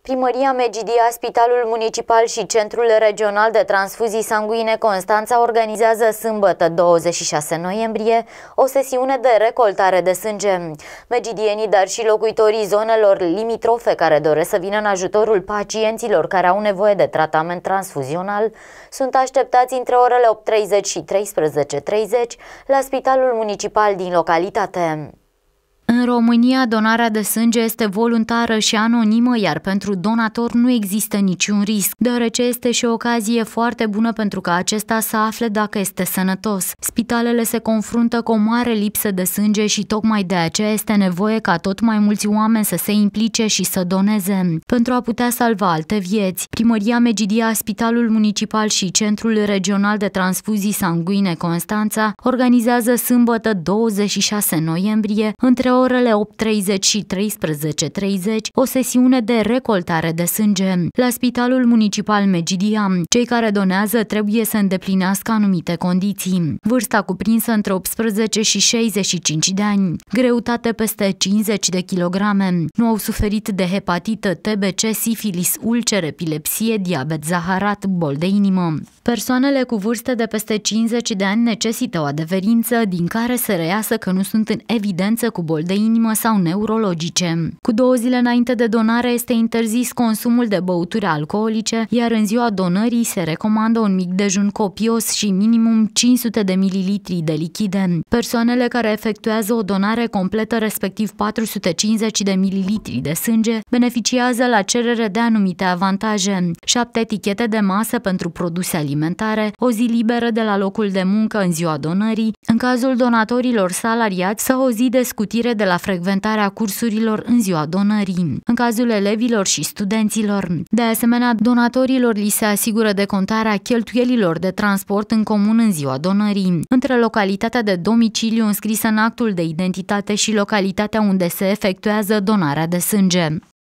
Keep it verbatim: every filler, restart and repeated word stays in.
Primăria Megidia, Spitalul Municipal și Centrul Regional de Transfuzii Sanguine Constanța organizează sâmbătă, douăzeci și șase noiembrie, o sesiune de recoltare de sânge. Megidienii, dar și locuitorii zonelor limitrofe care doresc să vină în ajutorul pacienților care au nevoie de tratament transfuzional sunt așteptați între orele opt treizeci și treisprezece treizeci la Spitalul Municipal din localitate. În România, donarea de sânge este voluntară și anonimă, iar pentru donator nu există niciun risc, deoarece este și o ocazie foarte bună pentru ca acesta să afle dacă este sănătos. Spitalele se confruntă cu o mare lipsă de sânge și tocmai de aceea este nevoie ca tot mai mulți oameni să se implice și să doneze, pentru a putea salva alte vieți. Primăria Megidia, Spitalul Municipal și Centrul Regional de Transfuzii Sanguine Constanța organizează sâmbătă, douăzeci și șase noiembrie, între orele opt treizeci și treisprezece treizeci, o sesiune de recoltare de sânge. La Spitalul Municipal Megidia, cei care donează trebuie să îndeplinească anumite condiții. Vârsta cuprinsă între optsprezece și șaizeci și cinci de ani, greutate peste cincizeci de kilograme, nu au suferit de hepatită, T B C, sifilis, ulcer, epilepsie, diabet zaharat, bol de inimă. Persoanele cu vârste de peste cincizeci de ani necesită o adeverință din care să reiasă că nu sunt în evidență cu bol de inimă sau neurologice. Cu două zile înainte de donare este interzis consumul de băuturi alcoolice, iar în ziua donării se recomandă un mic dejun copios și minimum cinci sute de mililitri de lichide. Persoanele care efectuează o donare completă, respectiv patru sute cincizeci de mililitri de sânge, beneficiază la cerere de anumite avantaje: șapte etichete de masă pentru produse alimentare, o zi liberă de la locul de muncă în ziua donării, în cazul donatorilor salariați, sau o zi de scutire de la frecventarea cursurilor în ziua donării, în cazul elevilor și studenților. De asemenea, donatorilor li se asigură decontarea cheltuielilor de transport în comun în ziua donării, între localitatea de domiciliu înscrisă în actul de identitate și localitatea unde se efectuează donarea de sânge.